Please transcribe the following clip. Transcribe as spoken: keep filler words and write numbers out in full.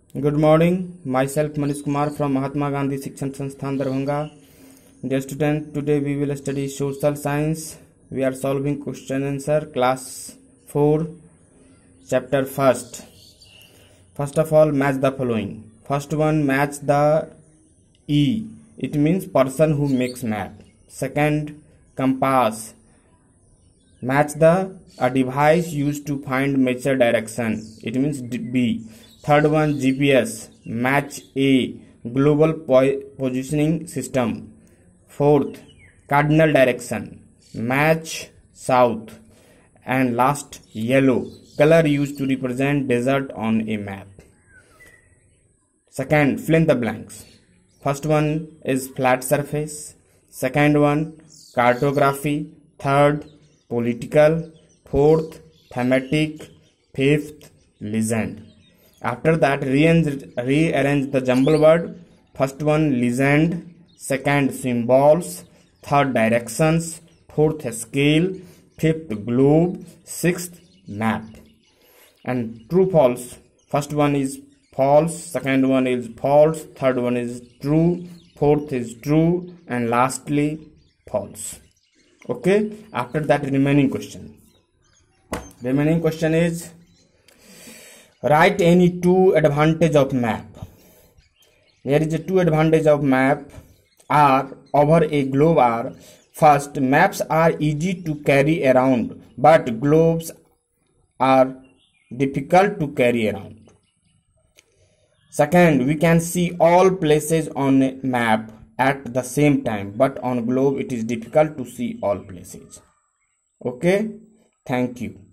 Good morning. Myself Manish Kumar from Mahatma Gandhi Shikshan Sansthan Darbhanga. Dear student, today we will study social science. We are solving question answer class four, chapter first. First of all, match the following. First one, match the E. It means person who makes map. Second, compass. Match the a device used to find measure direction. It means B. Third one, G P S. Match A. Global po- positioning system. Fourth, cardinal direction. Match south. And last, yellow. Color used to represent desert on a map. Second, fill in the blanks. First one is flat surface. Second one, cartography. Third, political. Fourth, thematic. Fifth, legend. After that, rearrange, rearrange the jumble word. First one, legend. Second, symbols. Third, directions. Fourth, scale. Fifth, globe. Sixth, map. And true false. First one is false. Second one is false. Third one is true. Fourth is true. And lastly, false. Okay. After that, remaining question. Remaining question is, write any two advantage of map. There is a two advantage of map are over a globe are. First, maps are easy to carry around, but globes are difficult to carry around. Second, we can see all places on a map at the same time, but on globe it is difficult to see all places. Okay, thank you.